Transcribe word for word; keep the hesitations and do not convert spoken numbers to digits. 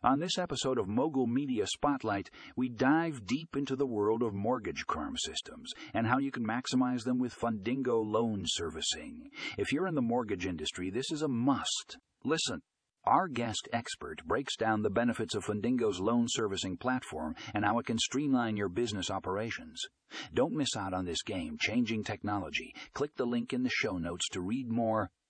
On this episode of Mogul Media Spotlight, we dive deep into the world of mortgage C R M systems and how you can maximize them with Fundingo loan servicing. If you're in the mortgage industry, this is a must. Listen. Our guest expert breaks down the benefits of Fundingo's loan servicing platform and how it can streamline your business operations. Don't miss out on this game-changing technology. Click the link in the show notes to read more